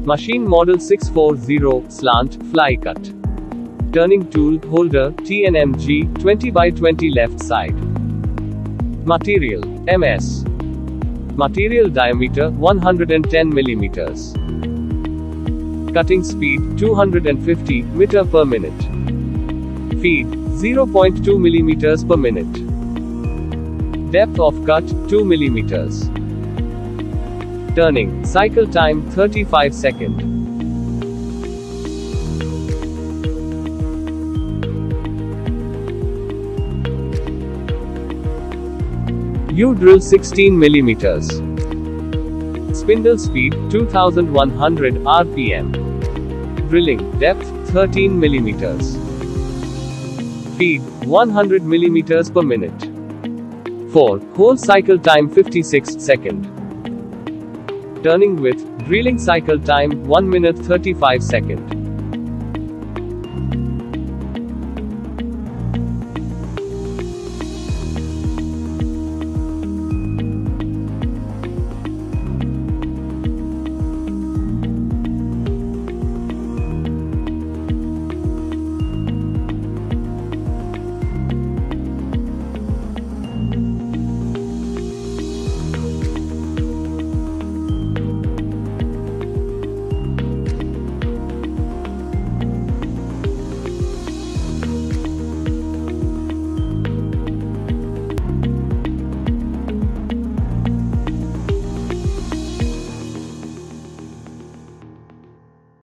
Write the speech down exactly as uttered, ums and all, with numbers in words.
Machine model six forty, Slant, Flycut. Turning tool, holder, T N M G, twenty by twenty left side. Material, M S. Material diameter, one hundred ten millimeters. Cutting speed, two hundred fifty meters per minute. Feed, zero point two millimeters per minute. Depth of cut, two millimeters. Turning, cycle time, thirty-five seconds. U-drill sixteen millimeters. Spindle speed, two thousand one hundred R P M. Drilling, depth, thirteen millimeters. Feed, one hundred millimeters per minute. four. Hole cycle time fifty-six seconds. Turning width, drilling cycle time, one minute thirty-five seconds.